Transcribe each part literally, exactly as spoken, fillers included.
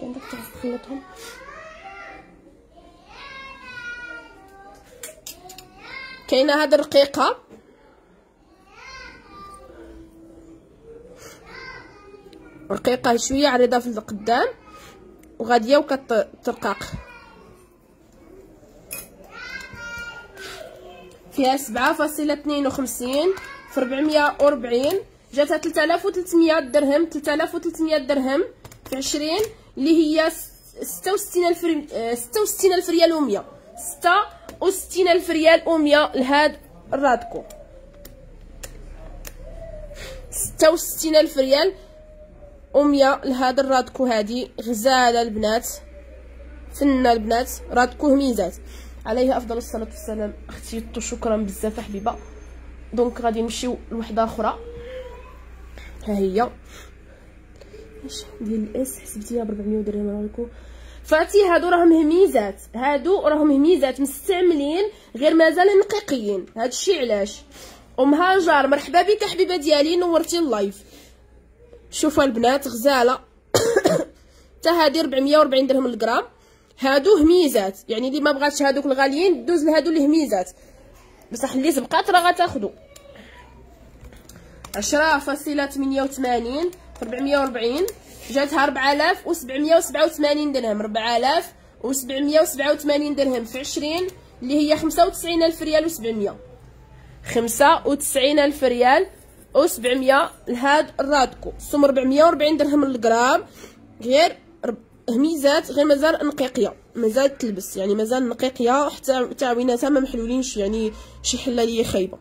عندك تعرف تخلطهم. كاينه هاد الرقيقه رقيقه شويه عريضه في القدام وغاديه وكترقاق، فيها سبعة فاصلة اثنين وخمسين في ربعمية وربعين، جاتها ثلاثة آلاف وثلاثمية درهم. ثلاثة آلاف وثلاثمية درهم في عشرين اللي هي ستة وستين ألف ستة وستين ألف ريال ومية. ستة وستين ألف ريال ومية لهاد الرادكو. ستة وستين ألف ريال ومية لهاد الرادكو. هادي غزاله البنات، فنه البنات، رادكو هميزات عليه افضل الصلاه والسلام. اختي يطو شكرا بزاف حبيبه. دونك غادي نمشيو لوحده اخرى، ها هي اش ديال الاس حسبتيها ب أربعمية درهم. راكو فاتي هادو راهم هميزات، هادو راهم هميزات مستعملين غير مازال نقيقيين. هادشي علاش. ام هاجر مرحبا بك حبيبه ديالي، نورتي اللايف. شوفوا البنات غزاله حتى هادي أربعمية وأربعين درهم الغرام. هادو هميزات، يعني اللي ما بغاتش هادوك الغاليين دوز لهادو الهميزات، بصح اللي تبقات راه غتاخدو. عشرة فاصلة ثمانية وثمانين في أربعمية وأربعين، جاتها أربعة آلاف وسبعمية وسبعة وثمانين درهم. أربعة آلاف وسبعمية وسبعة وثمانين درهم في عشرين اللي هي خمسة وتسعين ألف ريال وسبعمية. خمسة وتسعين ألف ريال وسبعمية لهاد الرادكو. السوم أربعمية وأربعين درهم الغرام، غير هميزات، غير مازال نقيقيه، مازال تلبس، يعني مازال نقيقيه، حتى تعويناتها ما محلولينش، يعني شي حلاليه خايبه.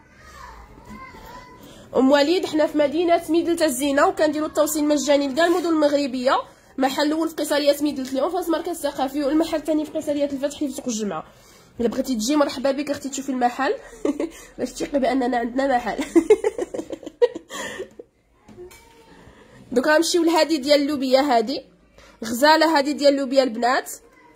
ام وليد حنا في مدينه ميدلة الزينه وكنديروا التوصيل مجاني لكاع المدن المغربيه. محل الاول في قصريه ميدلة اليوم فاس مركز ثقافي، والمحل الثاني في قصريه الفتحي في سوق الجمعه. الا بغيتي تجي مرحبا بك اختي تشوفي المحل باش تثقي باننا عندنا محل. دوك غنمشيو لهادي ديال اللوبيا. هادي غزاله، هادي ديال اللوبيا البنات،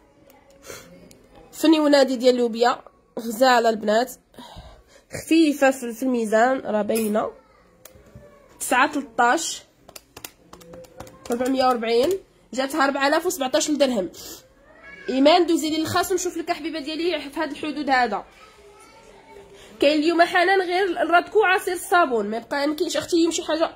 فنيونه هادي ديال اللوبيا غزاله البنات، خفيفه في الميزان راه باينه. تسعة تلطاش أربعمية وأربعين، جاتها أربعة آلاف وسبعطاش درهم. ايمان دوزي لي الخاص ونشوف لك حبيبه ديالي في هاد الحدود. هذا كاين اليوم حنان غير الرادكو عصير الصابون، ما بقى مكاينش اختي يمشي حاجه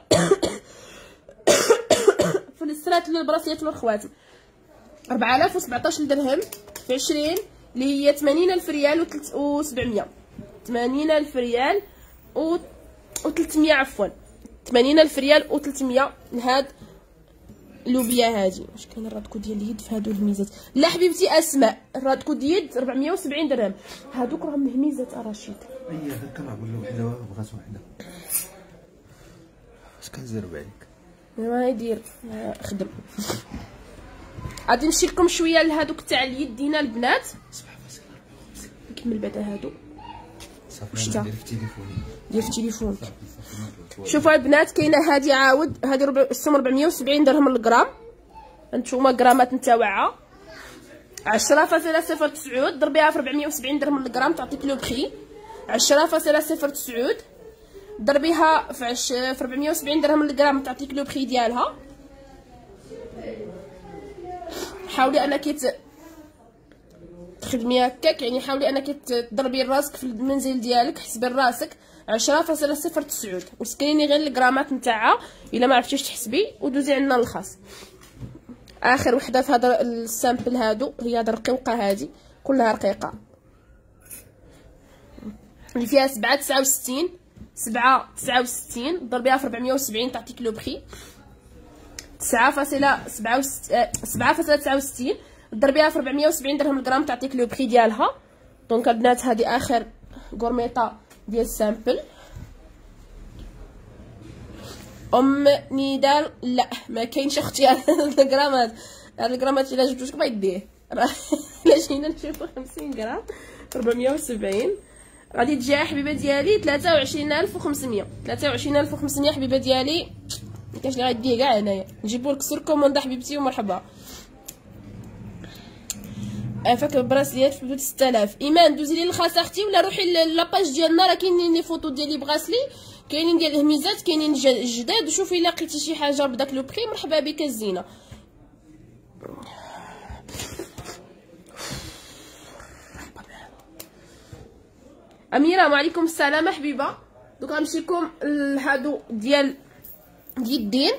في السرات للبراسيات والخواتم. أربعة آلاف وسبعطاش درهم في عشرين اللي هي ثمانين ألف ريال وسبعمية. ثمانين ألف ريال و ثلاثمية عفوا، ثمانين ألف ريال وثلاثمية لهاد اللوبيا هادي. واش كاين الرادكو ديال اليد في هادو الهميزات؟ لا حبيبتي اسماء، الرادكو ديال اليد أربعمية وسبعين درهم. هادوك راهم هميزات ارشيد. اي هكا راه ولا وحده بغات وحده. اش كنزرب عليك؟ ما يدير خدم. غادي نمشي لكم شويه لهادوك تاع اليد دينا البنات. نكمل بعدا هادو. صافي ندير في تليفوني. دير في التليفون. شوفوا البنات كاينه هادي عاود، هادي ربع السوم أربعمية وسبعين درهم الغرام. هانتوما غرامات نتاوعها عشرة فاصلة صفر تسعود، ضربيها في أربعمية وسبعين درهم الغرام تعطيك لو بخي. عشرة فاصلة صفر تسعود ضربيها في عش في أربعمية وسبعين درهم الغرام تعطيك لو بخي ديالها. حاولي انك تخدمي هكاك، يعني حاولي انك تضربي راسك في المنزل ديالك، حسبي راسك. عشرة فاصلة صفر تسعود وسكريني غير الغرامات نتاعها الا ما عرفتيش تحسبي ودوزي عندنا الخاص. اخر وحده في هذا السامبل هادو هي هاد الرقيقه، هادي كلها رقيقه اللي فيها سبعة تسعة وستين. سبعة تسعة وستين ضربيها في أربعمية وسبعين تعطيك لو بخي. تسعة فاصلة سبعة فاصلة تسعة وستين ضربيها في أربعمية وسبعين درهم الغرام تعطيك لو بخي ديالها. دونك البنات هذه اخر غورميطه ديال السامبل. ام نيدال لا ما كاينش اختي الغرامات، هاد الغرامات الا جبتو شكون غيديه راه الا جينا نشوفو خمسين غرام أربعمية وسبعين غادي تجي حبيبه ديالي ثلاثة وعشرين ألف وخمسمية. ثلاثة وعشرين ألف وخمسمية حبيبه ديالي، مكاينش اللي غيديه كاع هنايا. نجيبولك سور كوموندا حبيبتي ومرحبا. فاك براسليات في حدود ستة آلاف. ايمان دوزي لي الخاص اختي ولا روحي لاباج ديالنا، راه كاينين لي فوطو ديال لي براسلي، كاينين ديال الهميزات، كاينين جداد. وشوفي الا لقيتي شي حاجه بداك لو بري مرحبا بك الزينه. اميره وعليكم السلام حبيبه. دوك غنمشي لكم لهادو ديال اليدين،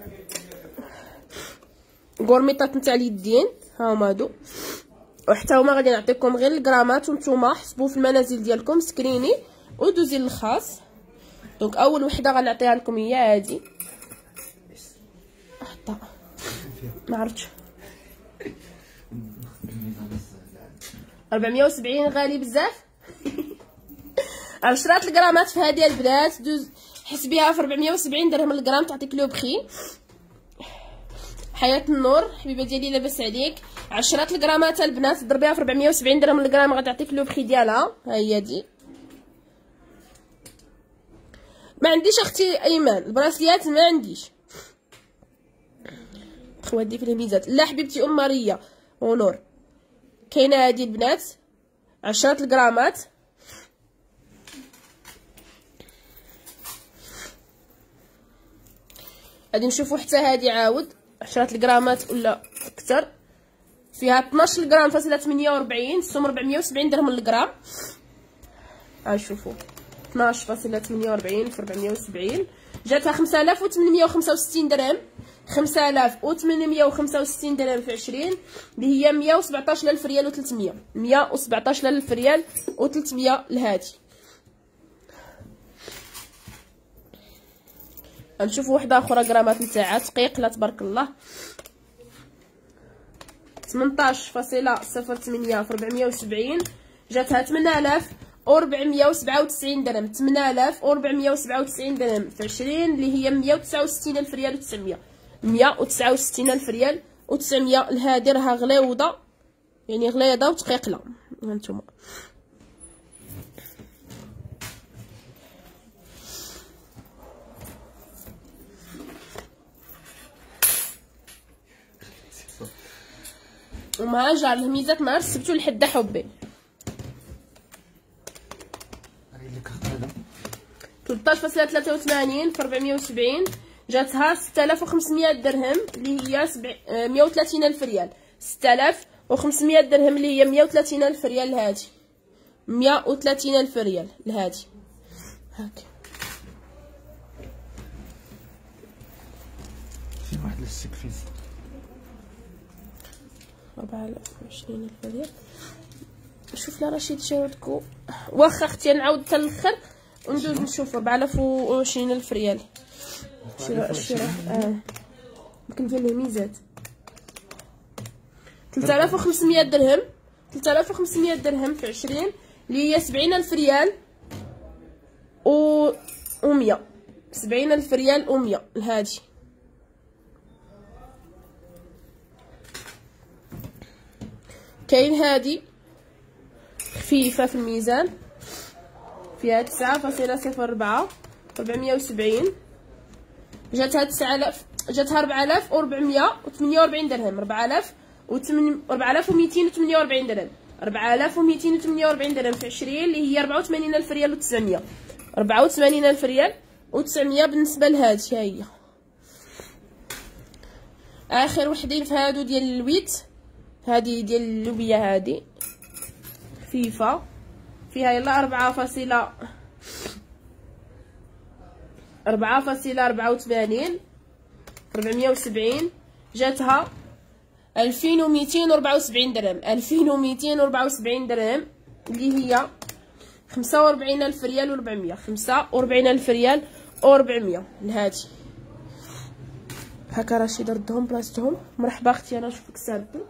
غورميطات نتاع اليدين ها هما هادو، وحتى هما غادي نعطيكم غير الغرامات وانتوما حسبوا في المنازل ديالكم سكريني ودوزي للخاص. دونك اول وحده غنعطيها لكم هي هادي، حطها ما عرفتش أربعمية وسبعين غالي بزاف. عشرة الغرامات في هذه البنات، دوز حسبيها في أربعمية وسبعين درهم الغرام تعطيك لو بخي. حياة النور حبيبه ديالي لاباس عليك، عشرة الغرامات البنات ضربيها في أربعمية وسبعين درهم الغرام غتعطيك لو بخي ديالها. ها هي دي. ما عنديش اختي ايمان البراسليات، ما عنديش خواتي في الميزات. لا حبيبتي ام ماريا ونور كاينه هذه البنات عشرة الغرامات. غادي نشوفوا حتى هذه عاود عشرة الغرامات ولا اكثر، فيها اثناش غرام فاصله ثمانية وأربعين، السوم أربعمية وسبعين درهم للغرام. ها شوفوا اثناش فاصله ثمانية وأربعين في أربعمية وسبعين جاتها خمسة آلاف وثمنمية وخمسة وستين درهم، خمسة آلاف وثمنمية وخمسة وستين درهم في عشرين اللي هي مية وسبعطاش ألف ريال و ثلاثمية، مية وسبعطاش ألف ريال و ثلاثمية لهادي. غنشوفوا وحده اخرى غرامات نتاعها دقيق لا تبارك الله، ثمنطاش فاصله صفر ثمانية في أربعمية وسبعين جاتها ثمانية آلاف وربعمية وسبعة وتسعين درهم، ثمانية آلاف وربعمية وسبعة وتسعين درهم في عشرين اللي هي مية وتسعة وستين ألف ريال و تسعمية، مية وتسعة وستين ألف ريال و تسعمية. لهادي راها غليوضه يعني غليظه وتقيقله. هانتوما ومع جار الهميزات نهار السبت والحد حبي. ثلاثطاش فاصله ثلاثة وثمانين في أربعمية وسبعين جاتها ستة آلاف وخمسمية درهم اللي هي مية وثلاثين ألف ريال، ستة آلاف وخمسمية درهم اللي هي مية وثلاثين ألف ريال لهادي، مية وثلاثين ألف ريال لهادي. هاك في واحد للسكفيز أربعة آلاف وعشرين ألف ريال. شوف لا رشيد شاردكو واخا اختي نعاود حتى الاخر وندوز نشوف. أربعة آلاف وعشرين ألف ريال شراء الشراء اه يمكن فيه الهميزات. ثلاثة آلاف وخمسمية درهم، ثلاثة آلاف وخمسمية درهم في عشرين اللي هي سبعين ألف ريال و ومية، سبعين ألف ريال ومية لهادي. كاين هادي خفيفه في الميزان فيها تسعة فاصله صفر أربعة أربعمية وسبعين جاتها تسعة آلاف جاتها أربعة آلاف وأربعمية وثمانية وأربعين درهم، أربعة آلاف أربعة آلاف ومئتين وثمانية وأربعين درهم، أربعة آلاف ومئتين وثمانية وأربعين درهم في عشرين اللي هي أربعة وثمانين ألف ريال و تسعمية، أربعة وثمانين ألف ريال و تسعمية بالنسبه لهادي. ها هي اخر وحدين في هادو ديال الويت. هادي ديال اللوبيه هادي خفيفه فيها يلا أربعة فاصلة أربعة فاصلة أربعة وثمانين أربعمية وسبعين جاتها ألفين ومئتين وأربعة وسبعين درهم، ألفين ومئتين وأربعة وسبعين درهم اللي هي خمسة وأربعين ألف ريال وربعمية، خمسة وأربعين ألف ريال وربعمية لهادي. هكا رشيد ردهم بلاصتهم. مرحبا اختي انا نشوفك سامبل.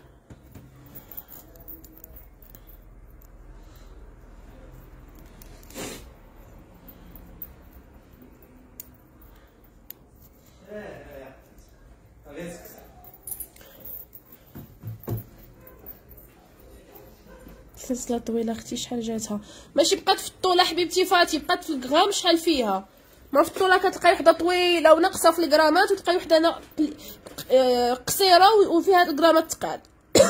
سلسله طويله اختي شحال جاتها؟ ماشي بقات في الطوله حبيبتي فاتي، بقات في الغرام شحال فيها. ما في الطوله كتلقاي وحده طويله وناقصه في الغرامات وتلقاي وحده قصيره وفيها الغرامات تقال.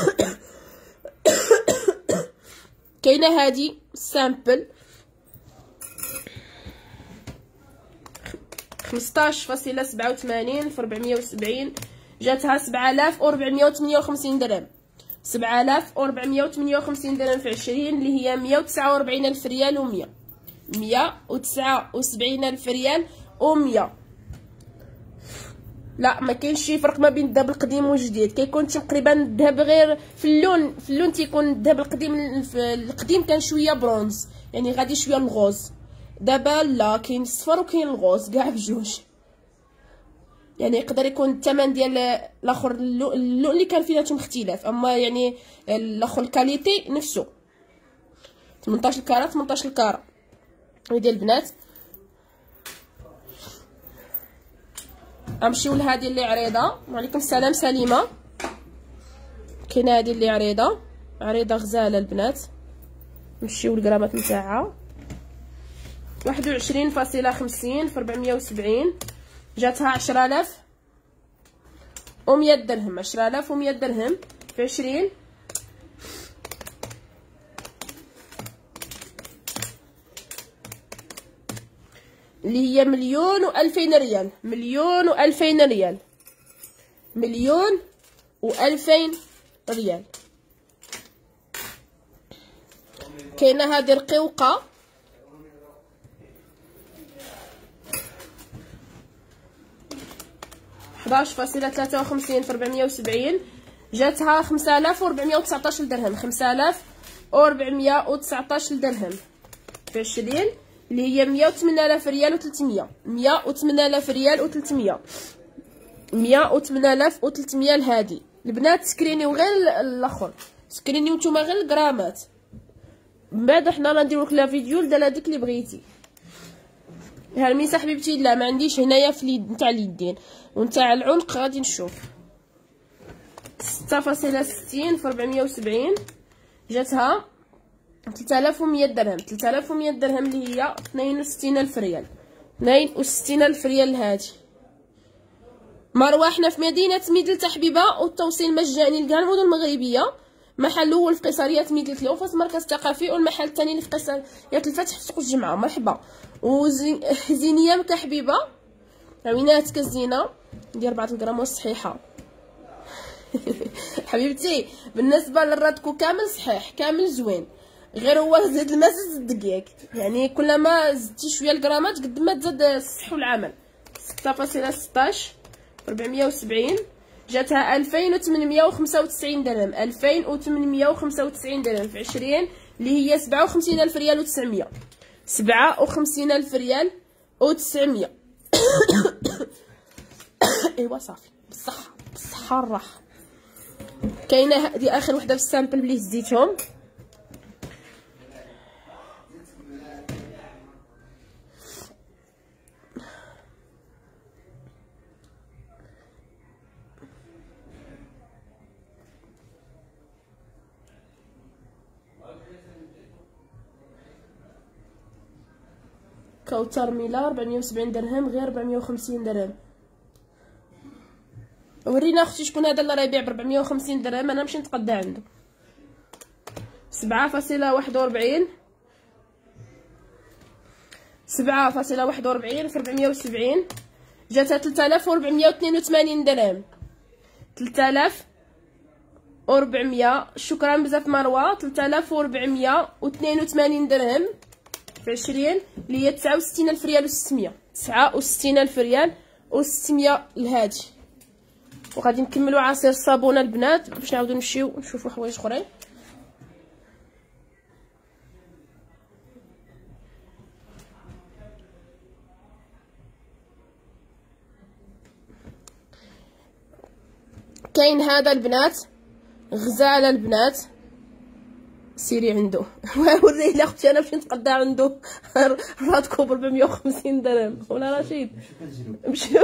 كاينه هادي سامبل خمسطاش فاصلة سبعة وثمانين في أربعمية وسبعين جاتها سبعة آلاف وأربعمية وثمانية وخمسين درهم، سبعة آلاف وربعمية وثمانية وخمسين درهم في عشرين اللي هي مية وتسعة وأربعين ألف ريال ومية. مية وتسعة وسبعين ألف ريال ومية. لا ما كاينش شي فرق ما بين الذهب القديم والجديد، كيكون تقريبا الذهب غير في اللون، في اللون تيكون الذهب القديم القديم كان شويه برونز، يعني غادي شويه الغوز. دابا لا، كاين الصفر وكاين الغوز كاع بجوج، يعني يقدر يكون الثمن ديال الاخر اللون اللي كان فيناتهم اختلاف، اما يعني الاخر الكاليتي نفسه. ثمنطاش الكاره ثمنطاش الكاره ديال البنات. غنمشيو لهادي اللي عريضه. وعليكم السلام سليمه. كاينه هادي اللي عريضه، عريضه غزاله البنات. نمشيو للغرامات نتاعها. واحد وعشرين فاصلة خمسين في ربعمية وسبعين، جاتها عشرة آلاف ومية درهم. عشرة آلاف ومية درهم في عشرين اللي هي مليون وألفين ريال. مليون وألفين ريال. مليون وألفين ريال. كاينه هذه رقيقه حداش فاصلة ثلاثة وخمسين في ربعمية وسبعين، جاتها خمسة آلاف وربعمية وتسعطاش درهم. خمسة آلاف وربعمية وتسعطاش درهم في عشرين اللي هي مية وثمانية آلاف ريال وثلاثمية. مية وثمانية آلاف ريال وثلاثمية. مية وثمانية آلاف وثلاثمية لهادي البنات. سكرينيو غير الاخر، سكرينيو نتوما غير الغرامات، من بعد حنا غنديرو لك لا فيديو لدال هذيك اللي بغيتي. ها الميسه حبيبتي لا ما عنديش هنايا في اليد نتاع اليدين ونتاع العنق غادي نشوف. ستة فاصلة ستين في ربعمية وسبعين جاتها ثلاثة آلاف ومية درهم. ثلاثة آلاف ومية درهم اللي هي اثنين وستين ألف ريال. اثنين وستين ألف ريال هادي. مروه حنا في مدينه ميدلت حبيبه والتوصيل مجاني لكاع المدن المغربيه. محل اول في قيصريه ميدلت اليوفاس مركز ثقافي، والمحل الثاني اللي في قيصريه الفتح في سوق الجمعه. مرحبا. وزينيه كحبيبه عويناتك الزينه ديال أربعة غرام والصحيحه. حبيبتي بالنسبه للرادكو كامل صحيح كامل زوين، غير هو زيد الماء زيد الدقيق، يعني كلما زدتي شويه الغرامات قد ما تزاد الصح والعمل. ستة فاصلة ستاش ربعمية وسبعين جاتها ألفين وثمنمية وخمسة وتسعين درهم. ألفين وثمنمية وخمسة وتسعين درهم في عشرين اللي هي سبعة وخمسين ألف ريال وتسعمية. سبعة وخمسين ألف ريال وتسعمية. ايوا صافي بالصحه بالصحه الراحه. كاينه هذه اخر وحده في السامبل اللي هزيتهم. كوثر ميلا أربعمية وسبعين درهم غير أربعمية وخمسين درهم. ورينا اختي شكون هذا اللي راه يبيع ب أربعمية وخمسين درهم، انا نمشي نتقدى عنده. سبعة فاصلة واحد وأربعين سبعة فاصلة واحد وأربعين في أربعمية وسبعين جاتها ثلاثة آلاف وأربعمية واثنين وثمانين درهم. ثلاثة آلاف وأربعمية شكرا بزاف مروه. ثلاثة آلاف وأربعمية واثنين وثمانين درهم في عشرين اللي هي تسعة وستين ألف ريال وستمية. تسعة وستين ألف ريال وستمية لهادي. وغادي نكملوا عصير الصابونه البنات باش نعاودو نمشيو نشوفوا حوايج اخرين. كاين هذا البنات غزاله البنات، سيري عنده. وريه لي اختي انا باش نتقدى عنده راتكو ب أربعمية وخمسين درهم ولا رشيد مشيو.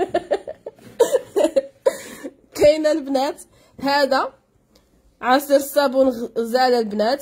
كاينه البنات هذا عصير الصابون غزاله البنات،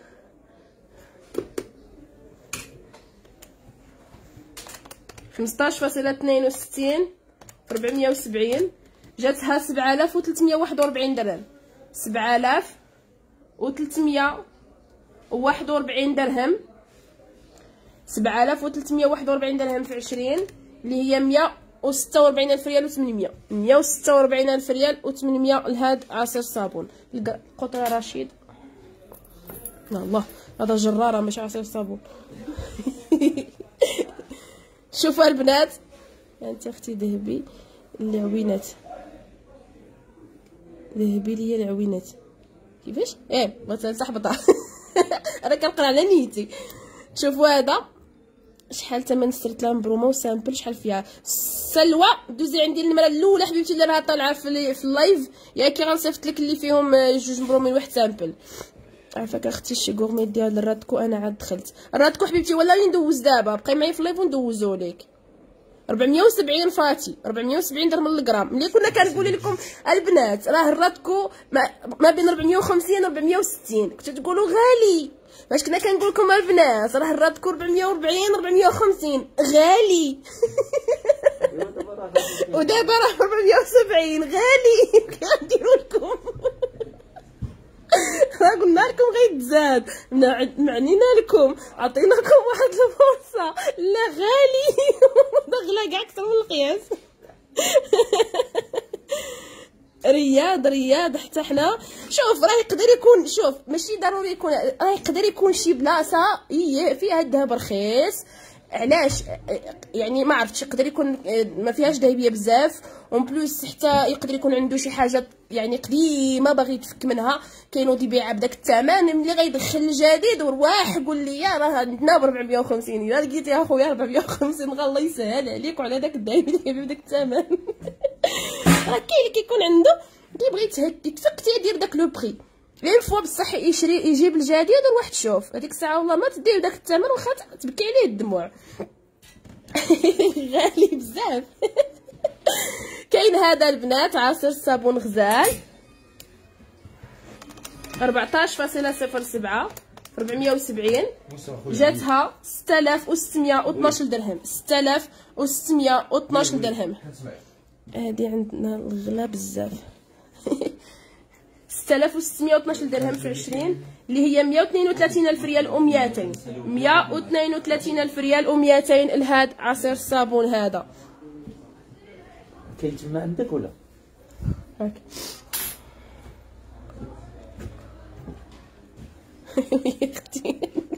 خمسطاش فاصلة اثنين وستين في أربعمية وسبعين جاتها سبعة آلاف وثلاثمية وواحد وأربعين درهم. سبعة آلاف وثلاثمية وواحد وأربعين درهم. سبعة آلاف وثلاثمية وواحد وأربعين درهم في عشرين اللي هي مية وستة وربعين الف ريال وثمنمية، مية وستة وربعين الف ريال وثمنمية لهاد عصير صابون. قطره رشيد الله، هذا جراره ماشي عصير صابون. شوفوا البنات، انت اختي ذهبي العوينات، ذهبي ليا العوينات كيفاش؟ ايه بغيت تحبطها. انا كنقرا على نيتي. شوفوا هذا شحال ثمن درت لها برومو سامبل، شحال فيها سلوى. دوزي عندي النمره الاولى حبيبتي اللي راها طالعه في, في اللايف، ياكي غنصيفط لك اللي فيهم جوج برومين واحد سامبل. عافاك اختي الشي غورمي ديال الرادكو. انا عاد دخلت الرادكو حبيبتي، ولا اللي ندوز دابا، بقاي معايا في اللايف وندوزو لك. أربعمية وسبعين فاتي، أربعمية وسبعين درهم للغرام. ملي كنا كنقول لكم البنات راه الرادكو ما, ما بين أربعمية وخمسين و أربعمية وستين، كنتو تقولوا غالي. فاش كنا كنقول لكم البنات راه الرادكو أربعمية وأربعين أربعمية وخمسين غالي. ودابا راه أربعمية وسبعين غالي. كنديروا لكم راه قلنا لكم غيتزاد، معنينا لكم، عطيناكم واحد الفرصه. لا غالي. داخله كاع اكثر من القياس. رياض رياض حتى حنا. شوف راه يقدر يكون، شوف ماشي ضروري يكون، راه يقدر يكون شي بلاصه هي فيها الذهب رخيص. علاش؟ يعني ما عرفتش، يقدر يكون ما فيهاش ذهبيه بزاف، اون بلوس حتى يقدر يكون عنده شي حاجه يعني قديمه باغي يتفك منها، كاينود يبيعها بداك الثمن. ملي غيدخل الجديد ورواح يقول لي راه عندنا ب أربعمية وخمسين، الا لقيتي يا خويا أربعمية وخمسين غا الله يسهل عليك وعلى داك الذهب اللي كيبيع بداك الثمن. راه كاين اللي كيكون عنده كيبغي يتفك تيدير داك لو بري، غير فوا بصح يشري يجيب الجديد وواحد شوف هذيك الساعه والله ما تدير داك الثمن واخا تبكي عليه الدموع. غالي بزاف. كاين هذا البنات عصير صابون غزال أربعطاش فاصلة صفر سبعة أربعمية وسبعين، جاتها ستة آلاف وستمية واثناش درهم. ستة آلاف وستمية واثناش درهم. هادي عندنا الغلا بزاف. ستة آلاف وستمية واثناش درهم في عشرين، اللي هي مية واثنين وثلاثين ألف ريال ومئتين. مية واثنين وثلاثين ألف ريال ومئتين لهاد عصير الصابون هذا. كاين تما عندك ولا؟ هاك. يا اختي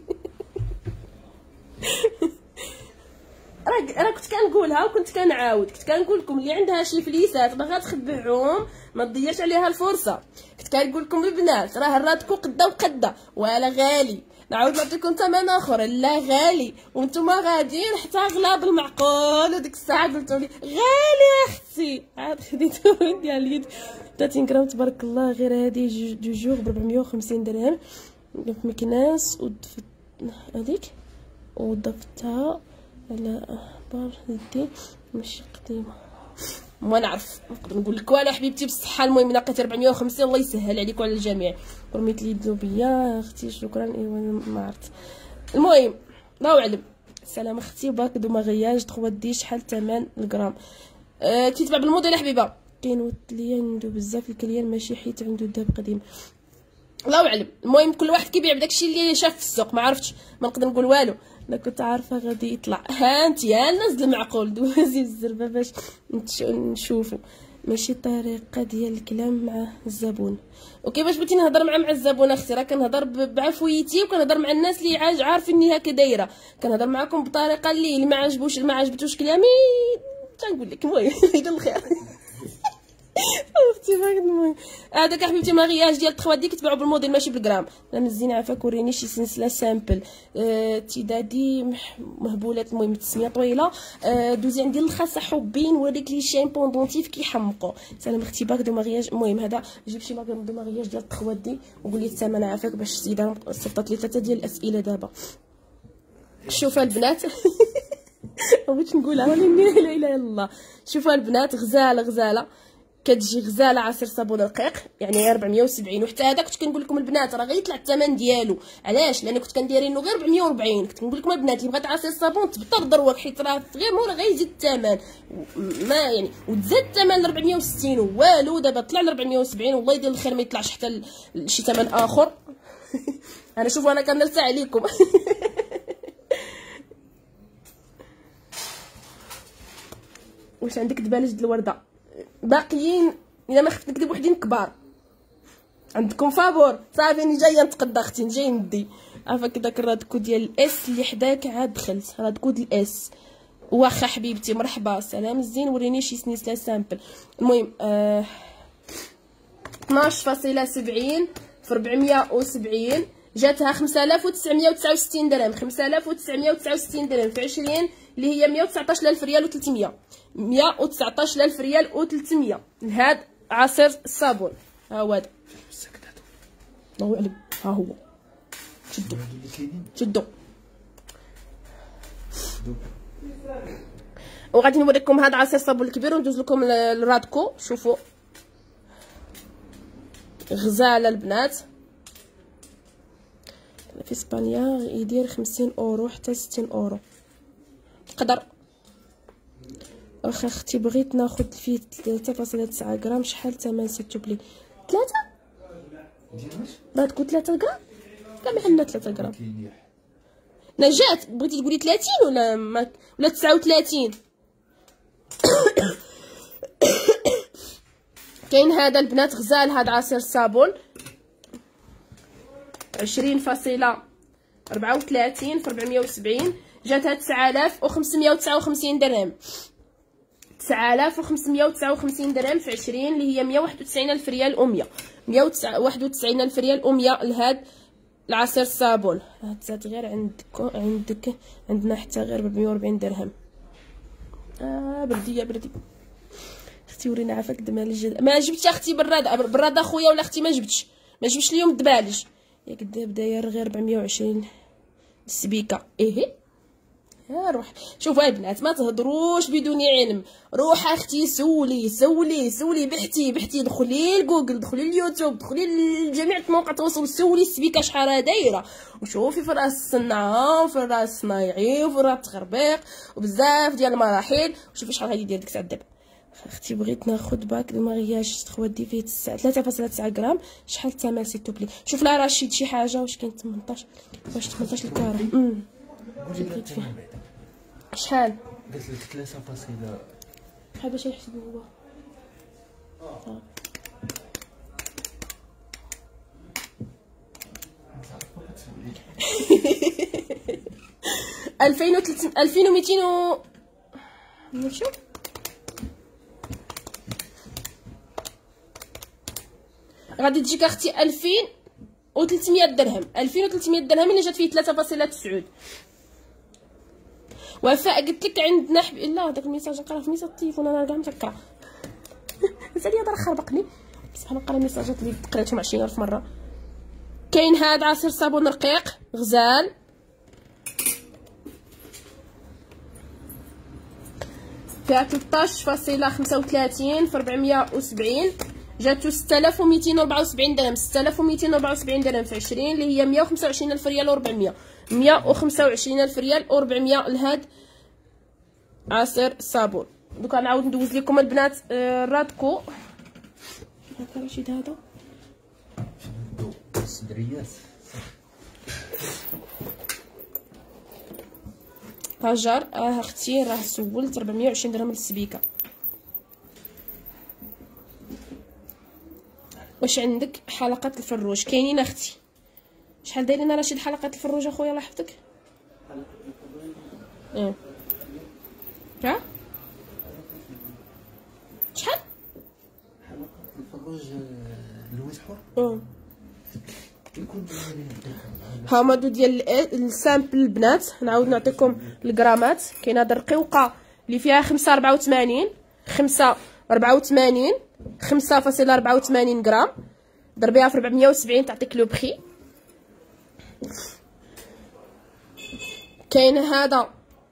راه راه كنت كنقولها وكنت كنعاود، كنت كنقول لكم اللي عندها شي فليسات باغا تخبعهم ما تضيعش عليها الفرصه. كنت كنقول لكم البنات راه الرادكو قدا وقدا ولا غالي. نعاود نعطيكم ثمن اخر، لا غالي وانتم غاديين حتى غلا بالمعقول. وديك الساعه قلتوا لي غالي يا اختي، عاد خديتو ديال اليد ثلاثين غرام تبارك الله. غير هذه جوجوغ ب أربعمية وخمسين درهم في مكناس، وضفت هذيك وضفتها على بار يدي ماشي قديمه. ما نعرف نقدر نقول لك والو حبيبتي بالصحه. المهم لقيت أربعمية وخمسين الله يسهل عليك وعلى الجميع. رميت لي الذوبيه اختي شكرا. ايوا ما عرفت. المهم الله اعلم. سلام اختي. باك دو مغياج ثلاثة دي شحال الثمن الغرام؟ أه كيتباع بالموديل يا حبيبه. كاين الكليان عنده بزاف الكليان ماشي حيت عنده الذهب قديم، الله اعلم. المهم كل واحد كيبيع بداكشي اللي شاف في السوق، ما عرفتش ما نقدر نقول والو. انا كنت عارفه غادي يطلع. ها انت يا الناس المعقول دوزي الزربه باش نشوفوا ماشي طريقه ديال الكلام مع الزبون. وكيفاش بغيتي نهضر مع مع الزبون اختي؟ راه كنهضر بعفويتي وكنهضر مع الناس اللي عارفيني هكا دايره. كنهضر معكم بطريقه اللي اللي ما عجبوش ما عجبتوش كلامي تنقول لك. المهم يدير الخير. اختي باك. المهم هذاك حبيبتي مارياج ديال ثلاثة دي كتباعو بالموديل ماشي بالغرام. انا مزين عافاك وريني شي سلسله سامبل. أه تيدادي مهبولات. المهم التسميه طويله. أه دوزي عندي الخاصه حبين وريك لي شين بوندونتيف كيحمقوا. سلام اختي باك دو مارياج. المهم هذا جيب شي باك دو مارياج ديال ثلاثة دي وقول لي الثمن عافاك باش السيده صيفطات لي ثلاثه ديال الاسئله دابا. شوفوا البنات. بغيت نقولها ولكن لا اله الا الله. شوفوا البنات غزاله غزاله كتجي غزاله عصير صابون رقيق يعني أربعمية وسبعين. وحتى هذا كنت كنقول لكم البنات راه غيطلع الثمن ديالو. علاش؟ لان كنت كنديرينو غير أربعمية وأربعين. كنت نقول لكم البنات اللي بغات عصير صابون تبطل دروك حيت راه غير مورا غيزيد الثمن ما يعني وتزاد الثمن ل أربعمية وستين والو. دابا طلع ل أربعمية وسبعين والله يدير الخير ما يطلعش حتى شي ثمن اخر. انا شوفوا انا كنرسى عليكم. واش عندك دبالج د الورده باقيين الا ما خفت نكذب وحدين كبار عندكم فابور صافي اني جايه نتقدى اختي جاي ندي عافاك داك الرادكو ديال الاس اللي حداك عاد دخلت رادكو ديال الاس واخا حبيبتي مرحبا سلام الزين وريني شي سنيسله سامبل المهم آه اثناش فاصلة سبعين في ربعمية وسبعين جاتها خمسة آلاف وتسعمية وتسعة وستين درهم خمسة آلاف وتسعمية وتسعة وستين درهم في عشرين اللي هي مية وتسعطاش ألف ريال و ثلاثمية مية وتسعطاش ألف ريال و ثلاثمية لهاد عصير الصابون. ها هو هذا الله اعلم. ها هو شدو شدو وغادي نوريكم هاد عصير الصابون الكبير وندوز لكم الرادكو. شوفوا غزاله البنات في اسبانيا يدير خمسين اورو حتى ستين اورو. تقدر واخا اختي بغيت ناخذ فيه ثلاثة فاصلة تسعة غرام شحال الثمن سيتوبلي؟ ثلاثة رادكو ثلاثة غرام كاع ما عندنا ثلاثة غرام. نجات بغيتي تقولي ثلاثين ولا ما ولا تسعة وثلاثين؟ كاين هذا البنات غزال هذا عصير الصابون عشرين فاصلة ربعة وثلاثين في ربعمية وسبعين جاتها تسعة آلاف وخمسمية وتسعة وخمسين درهم تسعة آلاف وخمسمية وتسعة وخمسين درهم في عشرين اللي هي مية وواحد وتسعين ألف ريال ومية مية وواحد وتسعين ألف ريال ومية لهاد العصير الصابون. هاد زاد غير عندك عندك عندنا حتى غير ربعمية وربعين درهم. اه بردي يا بردي اختي ورينا عافاك دمالج ما جبتش اختي براد براد اخويا ولا اختي ما جبتش ما جبتش اليوم الدبالج ياك داب داير غير ربعمية وعشرين السبيكه. ايه يا روح شوفوا البنات ما تهضروش بدون علم. روح اختي سولي سولي سولي بحتي بحتي دخلي لجوجل دخلي اليوتيوب دخلي لجميع مواقع التواصل سولي السبيكه شحال دايره وشوفي في راس الصناعه وفي راس الصنايعي وفي راس التخربيق وبزاف ديال المراحل وشوفي شحال غادي يدير ديك الساعه دابا. اختي بغيت ناخذ باك المغياج تخواتي فيه ثلاثة فاصلة تسعة غرام شحال الثمن سيتوبلي؟ شوف لا رشيد شي حاجه واش كاين ثمنطاش واش ثمنطاش الكاره امم بغيت فيها شحال؟ قلت لك ثلاثة فاصلة بحال باش يحسبوا هو ألفين وثلاثمية ألفين ومئتين و نشوف غادي تجيك اختي ألفين وثلاثمية درهم ألفين وثلاثمية درهم اللي جات فيه ثلاثة فاصلة تسعة. وفاء قلت لك عندنا حب... لا داك الميساج نقرا في ميساج التليفون انا كاع متكره سالي هذا راه خربقني سبحان الله. نقرا الميساجات اللي قريتهم عشرين ألف مره. كاين هذا عصير صابون رقيق غزال فيها ثلاثطاش فاصلة خمسة وثلاثين في ربعمية وسبعين جاتو ستة آلاف ومئتين وأربعة وسبعين درهم ستة آلاف ومئتين وأربعة وسبعين درهم في عشرين اللي هي مية وخمسة وعشرين ألف ريال وربعمية مية وخمسة وعشرين ألف ريال وربعمية لهاد عصير الصابون. دوكا نعاود ندوز لكم البنات الرادكو. هاكا رشيد هذا الصدريات طاجر. اه اختي راه سولت ربعمية وعشرين درهم للسبيكه. واش عندك حلقات الفروج؟ كاينين اختي. شحال دايرين رشيد حلقات الفروج اخويا الله يحفظك؟ اه ها شحال حلقات الفروج لويس حور اه كيكون ها هما ديال السامبل البنات. نعاود نعطيكم الغرامات. كاين هاد الرقيوقه اللي فيها خمسة ربعة وثمانين خمسة ربعة وثمانين خمسة فاصلة أربعة وثمانين غرام ضربيها في ربعمية وسبعين تعطيك لو بخي. كاين هذا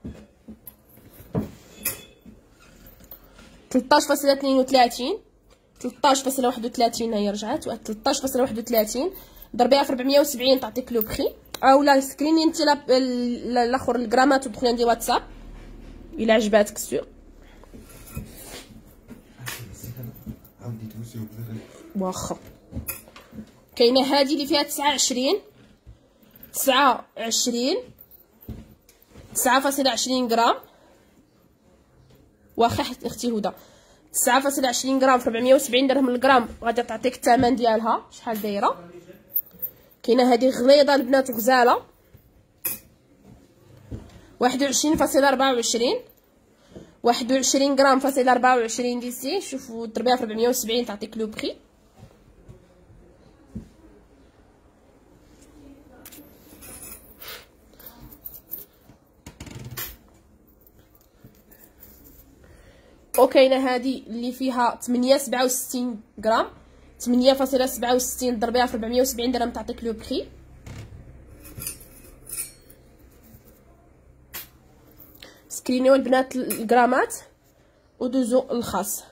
ثلاثطاش فاصلة اثنين وثلاثين ثلاثطاش فاصلة واحد وثلاثين هي رجعت ثلاثطاش فاصلة واحد وثلاثين ضربيها في ربعمية وسبعين تعطيك لو بخي. اولا سكريني انت الاخر الغرامات ودخلي عندي واتساب الا عجباتك السوق. واخا كاينه هذه اللي فيها تسعة وعشرين تسعة وعشرين تسعة فاصلة عشرين غرام واخا اختي هدى تسعة فاصلة عشرين غرام في ربعمية وسبعين درهم للغرام غادي تعطيك الثمن ديالها شحال دايره. كاينه هذه غليظه البنات وغزاله واحد وعشرين فاصلة أربعة وعشرين واحد وعشرين غرام فاصلة أربعة وعشرين ديسي. شوفوا ضربيها في ربعمية وسبعين تعطيك لو بري. وكاينه هذه اللي فيها ثمانية سبعة وستين غرام ثمانية فاصلة سبعة وستين ضربيها في ربعمية وسبعين درهم تعطيك لو بري. سكرينيو البنات الغرامات ودوزو الخاص.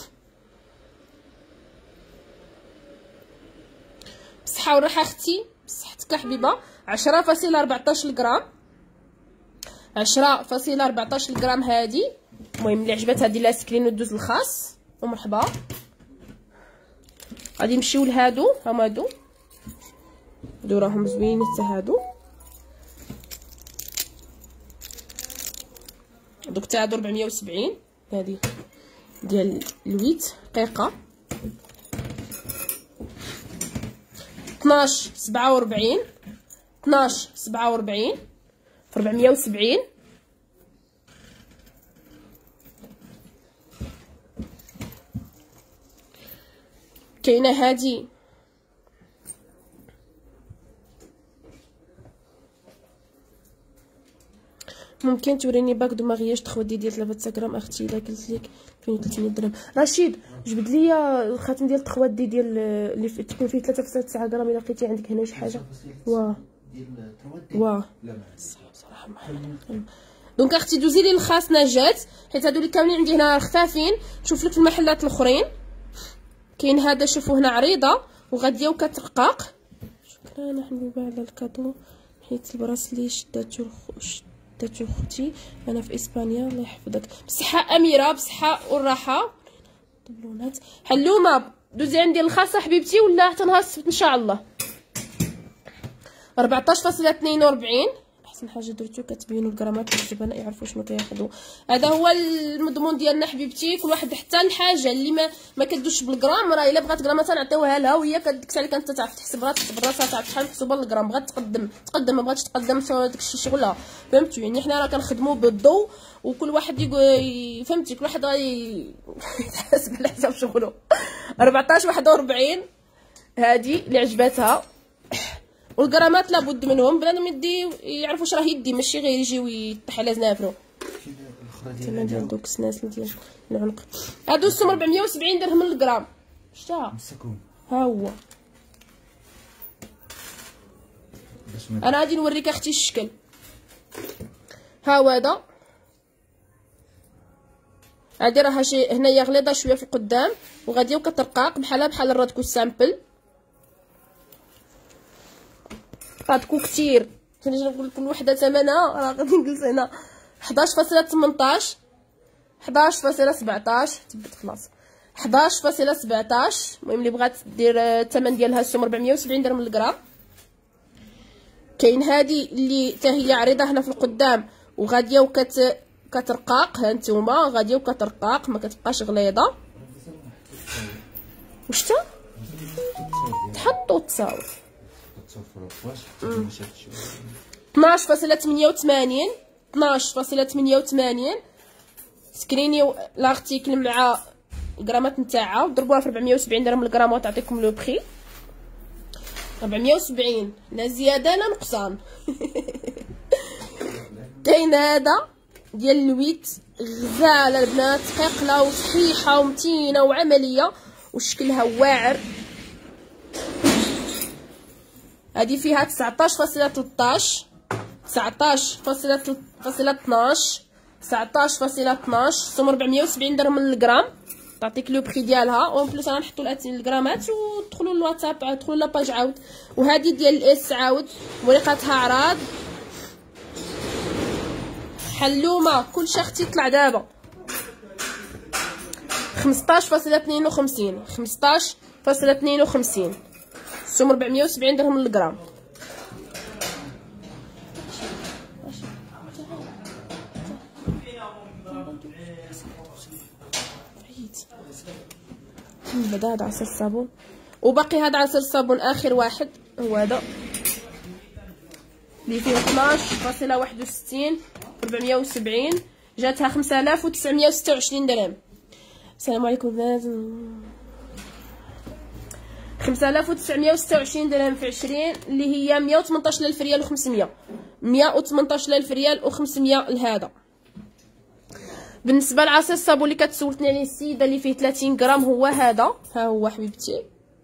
بصحه والراحه اختي بصحتك حبيبه. عشرة فاصلة أربعطاش غرام عشرة فاصلة أربعطاش غرام هذه. المهم اللي عجبتها دير لها سكرين ودوز الخاص ومرحبا. غادي نمشيو لهادو هما هادو هادو راهم زوينين حتى هادو دوك تاع هادو ربعمية وسبعين. هادي ديال الويت دقيقه اثناش سبعة وربعين اثناش سبعة وربعين في ربعمية وسبعين. كاينه هادي ممكن توريني باك دو مارياج تخودي ديال ثلاثة غرام اختي الا قلت لك اثنين وثلاثين درهم. رشيد جبد لي الخاتم ديال التخوادي ديال اللي تكون فيه ثلاثة فاصلة تسعة غرام الا لقيتي عندك هنا شي حاجه. واه واه صراحه دونك اختي دوزي لي الخاص نجاة حيت هادو اللي كاملين عندي هنا خفافين. نشوف لك في المحلات الاخرين كاين هذا شوفوا هنا عريضه وغاديه وكترقاق. شكرا حبيبه على الكادو حيت البراسلي شداتو شداتو اختي انا في اسبانيا الله يحفظك. بصحه اميره بصحه والراحه. دبلونات حلومه دوزي عندي الخاصه حبيبتي ولا حتى نهار السبت ان شاء الله. أربعطاش فاصلة اثنين وأربعين احسن حاجه درتو كتبينوا الغرامات الزبناء يعرفوا شنو كياخذوا. هذا هو المضمون ديالنا حبيبتي. كل واحد حتى الحاجه اللي ما ما كدوش بالغرام راه الا بغات غرامات نعطيوها لها وهي كدكس عليك انت تعرف تحسب راسك براسها تعرف شحال محسوبه الغرام. بغات تقدم تقدم ما بغاتش تقدم داكشي شغلها فهمتوا. يعني حنا راه كنخدموا بالضو وكل واحد يقول فهمتي كل واحد غادي يتحاسب على حساب شغله. أربعطاش واحد وأربعين هذه اللي عجباتها. والغرامات لابد منهم بنادم يدي يعرفوا واش راه يدي ماشي غير يجيو يطيح على زنافرو. الثمن ديال دوك السناسل ديال العنق هادو السوم ربعمية وسبعين درهم للغرام. شتا ها هو انا غادي نوريك اختي الشكل. ها هو هذا هادي راها شي هنايا غليظه شويه في القدام وغاديه وكترقاق بحالها بحال الرادكو سامبل. رادكو كتير نجي نقول كل وحده ثمنها راه غادي نجلس هنا. حداش فاصلة ثمنطاش حداش فاصلة سبعطاش تبت خلاص حداش فاصلة سبعطاش. المهم اللي بغات دير الثمن ديالها السوم ربعمية وسبعين درهم للغرام. كاين هذه اللي حتى هي عريضه هنا في القدام وغاديه وكت كترقاق. ها نتوما غاديه وكترقاق ما كتبقاش غليظه. وشتا تحط وتصاوب اثناش فاصلة ثمانية وثمانين اثناش فاصلة ثمانية وثمانين. سكرينيو لارتيكل مع الغرامات نتاعها وضربوها في ربعمية وسبعين درهم للغرام وتعطيكم لو بري. ربعمية وسبعين لا زياده لا نقصان. كاين هذا ديال الويت غزاله البنات ثقيله وصحيحه ومتينه وعمليه وشكلها واعر. هذه فيها تسعطاش فاصلة ثلاطاش تسعطاش فاصلة اثناش تسعطاش فاصلة اثناش سوم ربعمية وسبعين درهم للغرام تعطيك لو بري ديالها. اون بليس غنحطوا الغرامات ودخلوا للواتساب دخلوا لاباج عاود. وهذه ديال الاس عاود وريقاتها عراض حلومه كلشي اختي طلع دابا. خمسطاش فاصلة اثنين وخمسين خمسطاش فاصلة اثنين وخمسين سوم ربعمية وسبعين درهم للغرام. بعدا هذا عصير الصابون، وباقي هذا عصير الصابون اخر واحد هو هذا اللي فيه اثناش فاصلة واحد وستين أربعمية وسبعين، جاتها خمسة آلاف وتسعمية وستة وعشرين درهم. السلام عليكم البنات. خمسة آلاف وتسعمية وستة وعشرين درهم في عشرين اللي هي مية وثمنطاش ألف ريال وخمسمية، مية وثمنطاش ألف ريال وخمسمية لهذا. بالنسبه لعصير الصابون اللي كتسولتني عليه السيده اللي فيه ثلاثين غرام هو هذا، ها هو حبيبتي،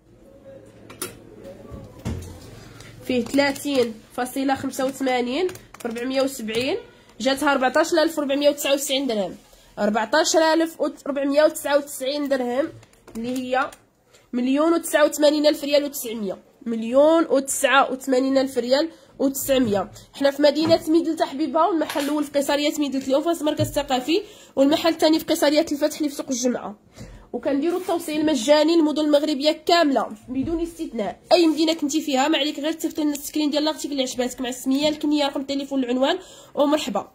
فيه ثلاثين فاصلة خمسة وثمانين في أربعمية وسبعين، جاتها أربعطاش ألف وأربعمية وتسعة وتسعين درهم. أربعطاش ألف وأربعمية وتسعة وتسعين درهم اللي هي مليون وتسعة وثمانين ألف ريال وتسعمية، مليون وتسعة وثمانين ألف ريال وتسعمية. حنا في مدينه ميدلت حبيبه، والمحل الاول في قصريه ميدلت اليوم في المركز الثقافي، والمحل الثاني في قصريه الفتح اللي في سوق الجمعه. وكنديروا التوصيل مجاني للمدن المغربيه كامله بدون استثناء. اي مدينه كنتي فيها ما عليك غير تصيفط لنا السكرين ديال لاختك اللي عجباتك مع السميه الكنيه رقم التليفون العنوان ومرحبا.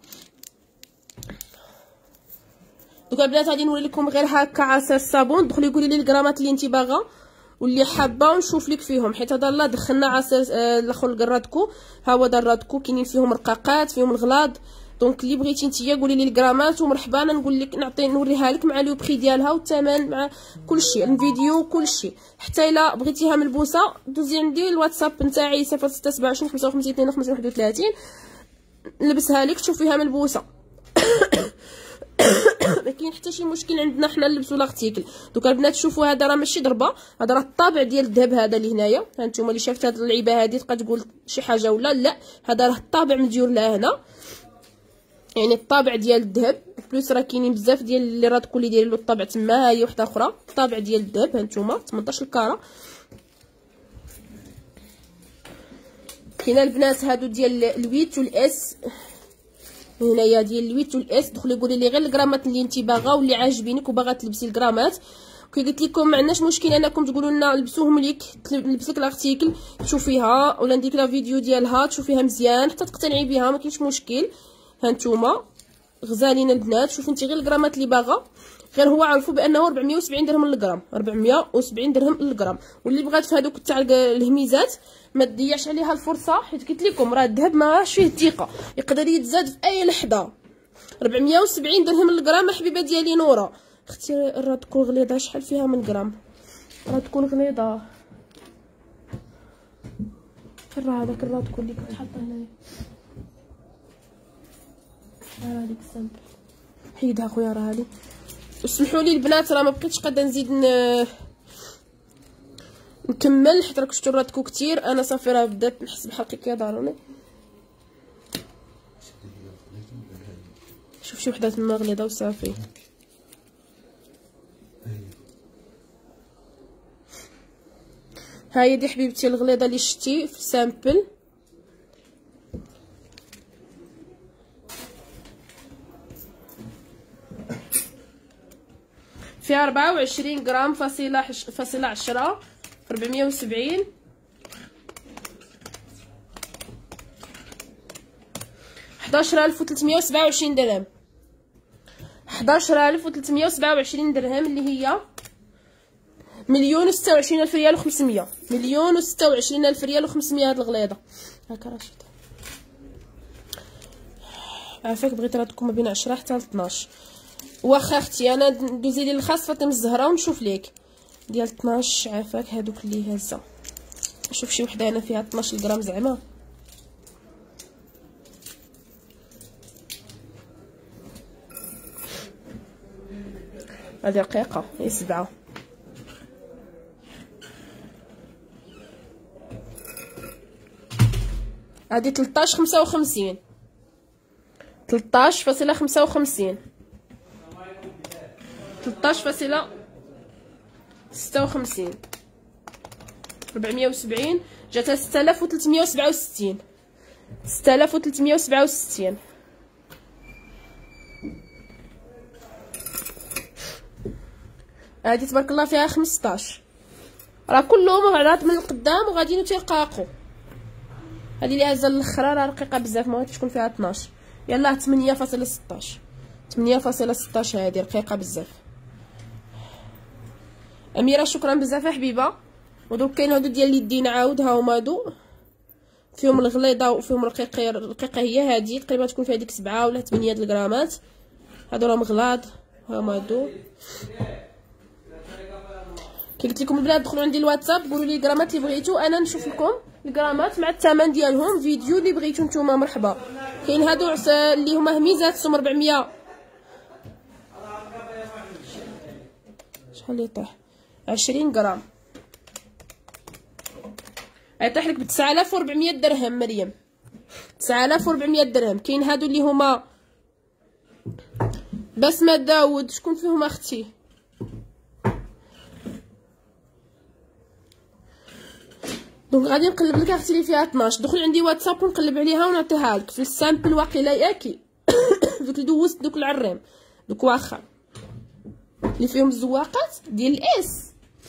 دوكا البنات غادي نوري لكم غير هكا عصير الصابون، دخلي قولي لي الغرامات اللي انت باغا واللي حابه ونشوف لك فيهم، حيت هذا لا دخلنا عصير آه الاخر الرادكو، ها هو دار رادكو كاينين فيهم رقاقات فيهم الغلاض. دونك اللي بغيتي نتيا قولي لي الغرامات ومرحبا انا نقول لك نعطي نوريها لك مع لو بري ديالها والثمن مع كلشي الفيديو كلشي. حتى الا بغيتيها ملبوسه دوزي عندي الواتساب نتاعي صفر ستة سبعة وعشرين خمسة وخمسين اثنين وخمسين واحد وثلاثين نلبسها لك تشوفيها ملبوسه. ما كاين حتى شي مشكل عندنا حنا نلبسوا لاغتيكل. دوكا البنات شوفوا هذا راه ماشي ضربه، هذا راه الطابع ديال الذهب هذا اللي هنايا. ها نتوما اللي شافت هذه اللعيبه هذه تبقى تقول شي حاجه ولا لا، هذا راه الطابع مديور لهنا، يعني الطابع ديال الذهب بلوس راه كاينين بزاف ديال اللي راه تكون اللي دايرين له الطابع تما. ها هي وحده اخرى الطابع ديال الذهب، ها نتوما ثمنطاش الكاره. كاينه البنات هادو ديال الويت والاس، هنايا ديال الويت والاس. دخلي قولي لي غير الغرامات اللي انت باغا واللي عاجبينك وباغا تلبسي الغرامات. كي قلت لكم ما عندناش مشكل انكم تقولوا لنا لبسوهم ليك نلبس لك الارتيكل تشوفيها ولا نديك لا فيديو ديالها تشوفيها مزيان حتى تقتنعي بها، ما كاينش مشكل. ها نتوما غزالين البنات، شوفوا انت غير الغرامات اللي باغا، غير هو عرفوا بانه أربعمية وسبعين درهم للغرام، أربعمية وسبعين درهم للغرام. واللي بغات في هذوك تاع الهميزات ما تضيعش عليها الفرصه، حيت قلت لكم راه الذهب ما فيه ثقه يقدر يتزاد في اي لحظه. أربعمية وسبعين درهم للغرام حبيبه ديالي نوره. اختي راه تكون غليظه، شحال فيها من غرام؟ راه تكون غليظه. فين راه هذاك الراد تكون اللي كنت حاطه هنايا؟ راه هذيك السامبل حيدها خويا، راه هذه. اسمحوا لي البنات راه ما بقيتش قادره نزيد ن... نكمل حيت راك شفتوا راتكو كثير. انا صافي راه بدات نحس بحلقي كيضرني. شوف شي وحده تما غليظه وصافي. ها هي دي حبيبتي الغليظه اللي شتي في السامبل. فيها أربعة وعشرين غرام فاصلة فاصلة عشرة أربعمية وسبعين. حداش ألف وثلاثمية وسبعة وعشرين درهم، حداش ألف وثلاثمية وسبعة وعشرين درهم اللي هي مليون وستة وعشرين ألف ريال وخمسمية، مليون وستة وعشرين ألف ريال وخمسمية. هاد الغليظه هاكا راه شفتها. عافاك بغيت راه تكون ما بين عشرة حتى اثناش. واخا اختي انا دوزي لي الخاص فاطمه الزهراء ونشوف ليك ديال اثناش. عافاك هادوك اللي هازه. شوف شي وحده هنا فيها اثناش غرام زعما. هذه رقيقه هي سبعه. هذه تلطاش خمسة وخمسين، تلطاش فاصلة خمسة وخمسين، تلطاش فاصلة ستة وخمسين، ربعمية وسبعين. جاتها ستة آلاف وثلاثمية وسبعة وستين، ستة آلاف وثلاثمية وسبعة وستين. هادي تبارك الله فيها خمسطاش. راه كلهم غرات من القدام وغاديين تيرقاقوا. هادي اللي هازه الاخرى راه رقيقه بزاف، ما بغيتش تكون فيها اثناش. يلاه ثمانية فاصلة ستطاش، ثمانية فاصلة ستطاش. هادي رقيقه بزاف. اميره شكرا بزاف حبيبه. ودروك كاين هادو ديال اليدين عاود، ها هما هادو فيهم الغليظه وفيهم الرقيقه. الرقيقه هي هادي تقريبا تكون فيها ديك سبعة ولا ثمانية د الغرامات. هادو راهم غلاظ، ها هما هادو. كي قلت لكم البنات دخلوا عندي الواتساب قولوا لي الغرامات اللي بغيتو، انا نشوف لكم الغرامات مع الثمن ديالهم. فيديو اللي بغيتو نتوما مرحبا. كاين هادو اللي هما هميزات سوم ربعمية، شحال اللي يطيح عشرين غرام، يطيح لك ب تسعة آلاف وربعمية درهم مريم، تسعة آلاف وربعمية درهم. كاين هادو اللي هما بسمة داود، شكون فيهم اختي؟ دونك غادي نقلب لك اختي اللي فيها اثناش. دخل عندي واتساب ونقلب عليها ونعطيها لك في السامبل. واقيلا ياكي دوك اللي دوزت دوك العريم دوك واخا اللي فيهم الزواقات ديال الاس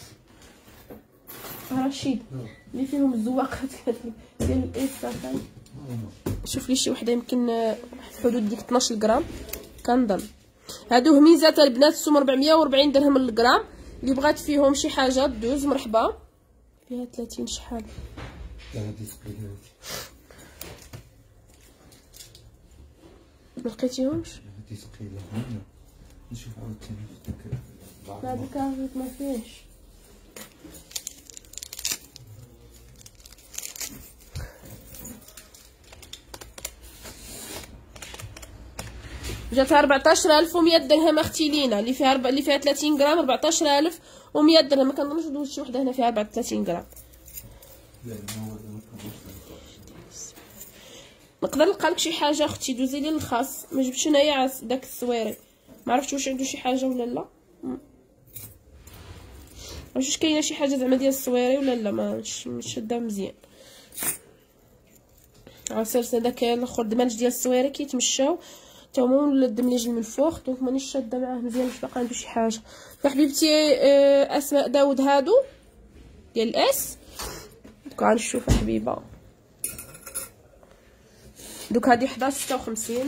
رشيد، اللي فيهم الزواقات ديال الاس صافي. شوف لي شي وحده يمكن في حدود ديك اثناش غرام كنظن. هادو هميزات البنات سوم ربعمية وربعين درهم للغرام. اللي بغات فيهم شي حاجه دوز مرحبا. فيها ثلاثين شحال. لا هادي ثقيله هادي. ملقيتيهمش؟ هادي ثقيله هنا. نشوف عاوتاني في ديك لا ديك هاك ما فيهش. جاتها ربعطاش ألف ومية درهم اختي لينا. اللي فيها ربع... اللي فيها ثلاثين غرام ربعطاش ألف ومية درهم. ما كنظنش دوز شي وحده هنا فيها أربعة وثلاثين غرام. لا ما هو نقدر نلقى لك شي حاجه اختي دوزي لي للخاص. ما جبتش انايا داك السويري، ما عرفتش واش عنده شي حاجه ولا لا. واش كاينه شي حاجه زعما ديال السويري ولا لا. ما شاده مزيان. عسير داك الاخر دماج ديال السويري كيتمشاو تا هما ولا الدمليج المنفوخ. دونك مانيش شاده معاه مزيان باش باقا عنده شي حاجه. فحبيبتي اسماء داود هادو ديال الاس. دوك غنشوف حبيبه. دوك هادي حداش ستة وخمسين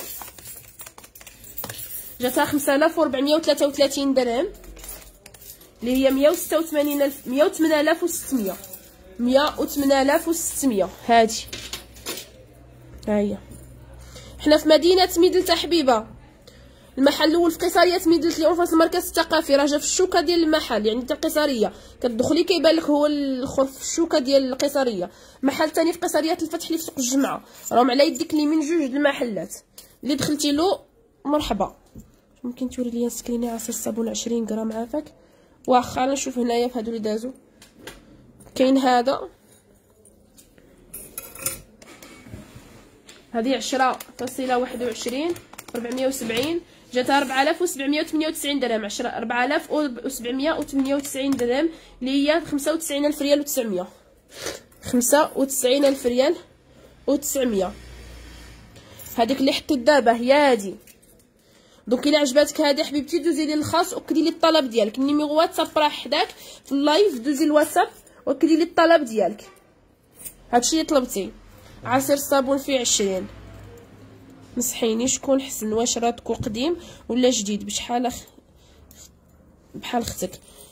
جاتها خمسة آلاف وربعمية وثلاثة وثلاثين درهم، اللي هي مية وستة وثمانين ألف مية وثمانية آلاف وستمية مية وثمانية آلاف وستمية. هادي ها هي. حنا في مدينه ميدلت حبيبه. المحل الاول في قيصريه ميدلت اللي في المركز الثقافي، راه جا في الشوكه ديال المحل يعني تاع القيصريه. كتدخلي كيبان لك هو الاخر في الشوكه ديال القيصريه. محل ثاني في قيصريه الفتح اللي في سوق الجمعه، راهم على يديك اللي من جوج المحلات اللي دخلتي له مرحبا. ممكن توري لي سكريني عصير الصابون عشرين غرام عافاك. واخا نشوف هنايا في هادو اللي دازو. كاين هذا هذه عشرة فاصلة واحد وعشرين ربعمية وسبعين جاتها أربعة آلاف وسبعمية وثمانية وتسعين درهم. عشرة أربعة آلاف وسبعمية وثمانية وتسعين درهم اللي هي خمسة وتسعين ألف ريال وتسعمية. خمسة وتسعين ألف ريال وتسعمية. هذيك اللي حطيت دابا هي هادي. دونك الا عجباتك هادي حبيبتي دوزي لي الخاص وكدي لي الطلب ديالك. النيميرو واتساب راه حداك في اللايف. دوزي الواتساب وكدي لي الطلب ديالك. هادشي اللي طلبتي. عصير الصابون فيه عشرين. نصحيني شكون حسن، واش رادكو قديم ولا جديد؟ بشحال خ... بحال اختك.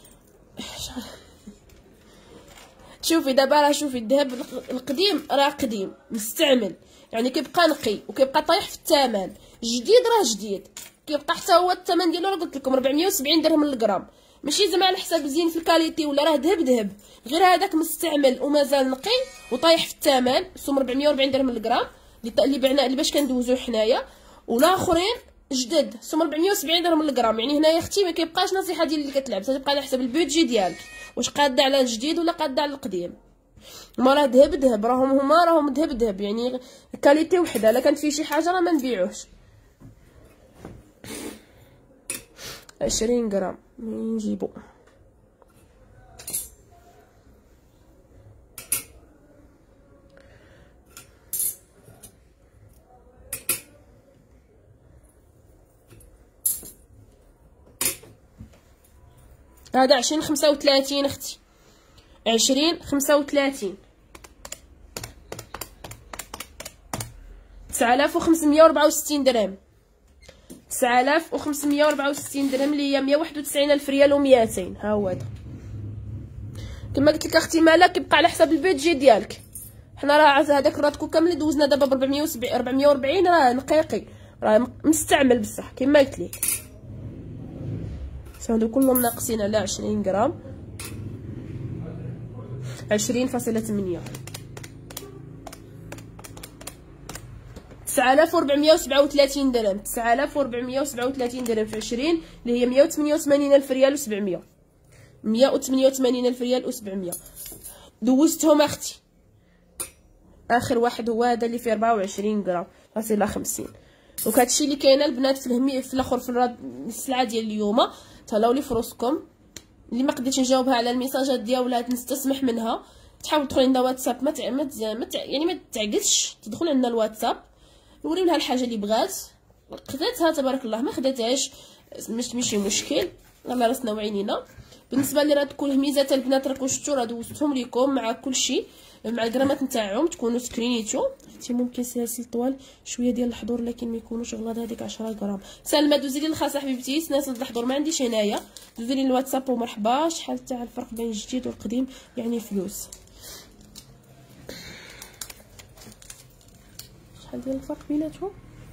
شوفي دابا راه شوفي الذهب القديم راه قديم مستعمل يعني كيبقى نقي وكيبقى طايح في الثمن. جديد راه جديد كيبقى حتى هو الثمن ديالو راه قلت لكم ربعمية وسبعين درهم للغرام. ماشي زعما على حساب زين في الكاليتي ولا راه ذهب ذهب، غير هذاك مستعمل ومازال نقي وطايح في الثمن. سوم ربعمية وربعين درهم للغرام اللي بعنا اللي باش كندوزو حنايا. والاخرين جدد سوم ربعمية وسبعين درهم للغرام. يعني هنايا اختي ما كيبقاش نصيحه ديال اللي كتلعب، تبقى على حسب البودجي ديالك واش قاده على الجديد ولا قاده على القديم. ما راه ذهب ذهب راهم هما راهم ذهب ذهب يعني كاليتي وحده. الا كانت فيه شي حاجه راه ما نبيعوش. عشرين غرام نجيبو. هذا عشرين خمسة وثلاثين اختي. عشرين خمسة وثلاثين تسعة آلاف وخمسمية وربعة وستين درهم. تسعة آلاف وخمسمية وربعة وستين درهم اللي هي مية واحد وتسعين الف ريال وميتين. ها هو هذا. كما قلت لك اختي مالا كيبقى على حساب البيدجي ديالك. حنا راه هذاك الراتكو كامل دوزنا دابا ب أربعمية وربعين راه نقيقي راه مستعمل بصح كما قلت لك. هادو كلهم ناقصين على عشرين غرام، عشرين فاصلة ثمانية. تسعة آلاف وربعمية وسبعة وثلاثين درهم، تسعة آلاف وربعمية وسبعة وثلاثين درهم في عشرين اللي هي مية وثمانية وثمانين الف ريال وسبعمية، مية وثمانية وثمانين الف ريال وسبعمية. دوزتهم اختي. اخر واحد هو هذا اللي فيه أربعة وعشرين غرام فاصلة خمسين. دونك هادشي اللي كاينه البنات في الهمي في الاخر في السلعه ديال اليوم. تهلاو لي فراسكم. اللي ما قدرتش نجاوبها على الميساجات ديالها نستسمح منها. تحاول تدخل عندنا واتساب ما تع... ما, تع... ما تع... يعني ما تعقدش تدخل عندنا الواتساب نوريو لها الحاجه اللي بغات. خداتها تبارك الله، ما خداتهاش مش ماشي مشكل، الله راسنا وعينينا. بالنسبه لي راه تكون هميزات البنات راكم شفتوا راه دوزتهم لكم مع كلشي مع الكرامات نتاعهم تكونوا سكرينيتو. حتى ممكن سلاسل طوال شويه ديال الحضور لكن ما يكونوش غلاض. هذيك عشرة غرام. سلمى دوزي لي الخاصه حبيبتي. سلاسل الحضور ما عنديش هنايا، دوزي لي الواتساب ومرحبا. شحال تاع الفرق بين الجديد والقديم يعني فلوس؟ شحال ديال الفرق بيناتهم؟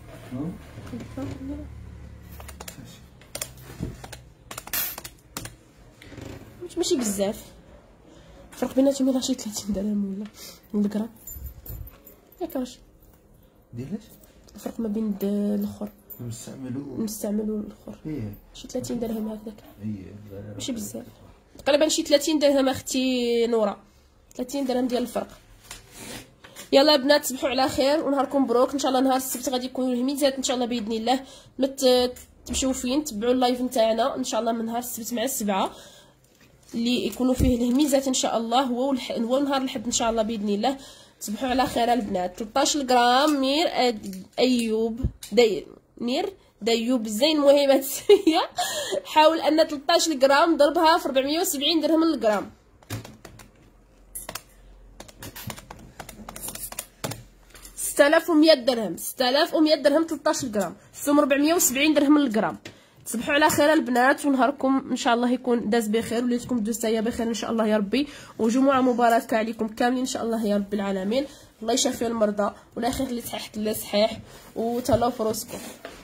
ماشي بزاف الفرق بيناتهم، يلاه شي ثلاثين درهم ولا الغرام ياك واش ديالاش الفرق ما بين الاخر المستعمل المستعمل والاخر. ايه شي ثلاثين درهم هكذاك. ايه ماشي بزاف تقريبا شي ثلاثين درهم اختي نورا، ثلاثين درهم ديال الفرق. يلا البنات تصبحوا على خير ونهاركم مبروك. ان شاء الله نهار السبت غادي يكونوا الهميزات ان شاء الله باذن الله. ما تمشيو فين تبعوا اللايف نتاعنا ان شاء الله من نهار السبت مع السبعه اللي يكونوا فيه الهميزات ان شاء الله. هو والح... هو نهار الحد ان شاء الله باذن الله. تصبحوا على خير البنات. ثلاثطاش غرام مير أد... ايوب داير مير دايوب زين مهمه السميه. حاول ان ثلاثطاش غرام ضربها في أربعمية وسبعين درهم للغرام. ستة آلاف ومية درهم، ستة آلاف ومية درهم ثلاثطاش غرام، سوم أربعمية وسبعين درهم للغرام. تصبحوا على خير البنات ونهاركم ان شاء الله يكون داز بخير وليتكم دوزتايا بخير ان شاء الله يا ربي، وجمعه مباركه عليكم كاملين ان شاء الله يا رب العالمين. الله يشافي المرضى ولا يخلي صحيح اللي صحيح وتهلاو في راسكم.